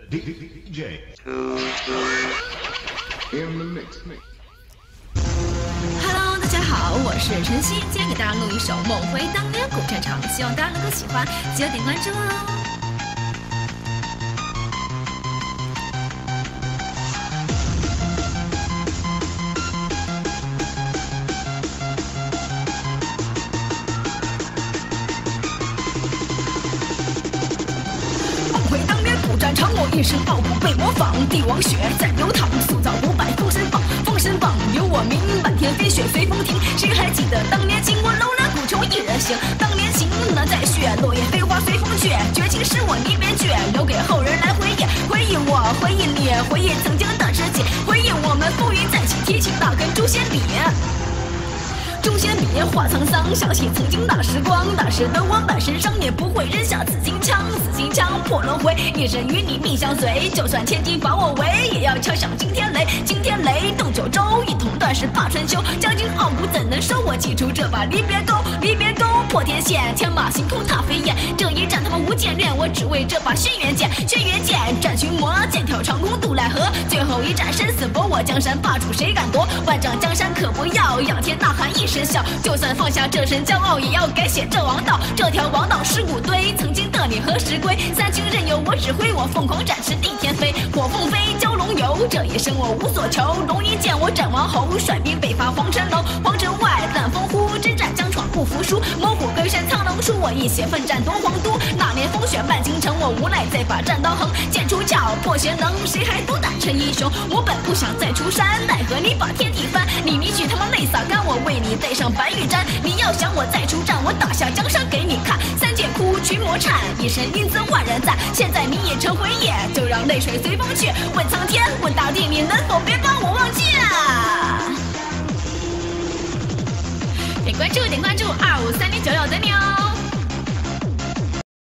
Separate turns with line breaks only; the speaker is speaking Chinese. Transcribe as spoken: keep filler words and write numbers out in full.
D J in the mix.
Hello， 大家好，我是晨曦，今天给大家录一首《梦回当年古战场》，希望大家能够喜欢，记得点关注哦。战场我一身傲骨被模仿，帝王血在流淌，塑造五百封神榜，封神榜有我名，漫天飞雪随风停。谁还记得当年情我楼兰古城一人行？当年情难再续，落叶飞花随风去。绝情是我你别绝，留给后人来回忆。回忆我，回忆你，回忆曾经的知己，回忆我们风云再起，提起那根诛仙笔。诛仙笔画沧桑，想起曾经那时光，那时的我满身伤，也不会扔下紫金枪，紫金枪破轮回，一生与你命相随。就算千金把我围，也要敲响惊天雷，惊天雷动九州，一统乱世霸春秋。将军傲骨怎能收我？记住这把离别钩，离别钩破天线，天马行空踏飞燕。这一战他们无剑练，我只为这把轩辕剑，轩辕剑战群魔，剑挑长空渡奈何。最后一战生死搏，我江山霸主谁敢夺？万丈江山可不要，仰天呐喊一声笑。就算放下这身骄傲，也要改写这王道。这条王道尸骨堆，曾经的你何时归？三清任由我指挥，我疯狂展翅地天飞。火凤飞，蛟龙游，这一生我无所求。龙吟见我斩王侯，率兵北伐黄尘楼。皇城外乱风呼，征战疆闯不服输。猛虎归山苍狼书，我一血奋战夺皇都。那年风雪漫京城，我无奈再把战刀横。剑出鞘破玄能，谁还独胆称英雄？我本不想再出山，奈何你把天地翻。你迷去他妈泪洒干，我为你戴上白玉簪。你要想我再出战，我打下江山给你看。三界哭，群魔颤，一身英姿万人赞。现在你已成回忆，就让泪水随风去。问苍天，问大地，你能否别把我忘记啊？点关注，点关注。